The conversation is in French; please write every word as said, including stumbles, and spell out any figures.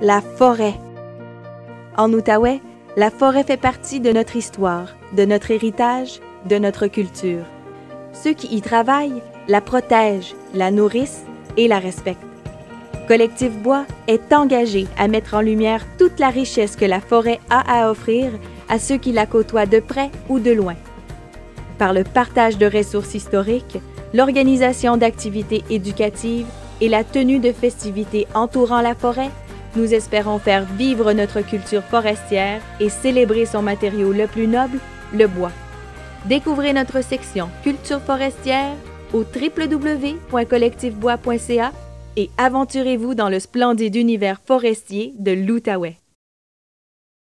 la forêt. En Outaouais, la forêt fait partie de notre histoire, de notre héritage, de notre culture. Ceux qui y travaillent la protègent, la nourrissent et la respectent. Collectif Bois est engagé à mettre en lumière toute la richesse que la forêt a à offrir à ceux qui la côtoient de près ou de loin. Par le partage de ressources historiques, l'organisation d'activités éducatives et la tenue de festivités entourant la forêt, nous espérons faire vivre notre culture forestière et célébrer son matériau le plus noble, le bois. Découvrez notre section Culture forestière au w w w point collectif bois point c a et aventurez-vous dans le splendide univers forestier de l'Outaouais.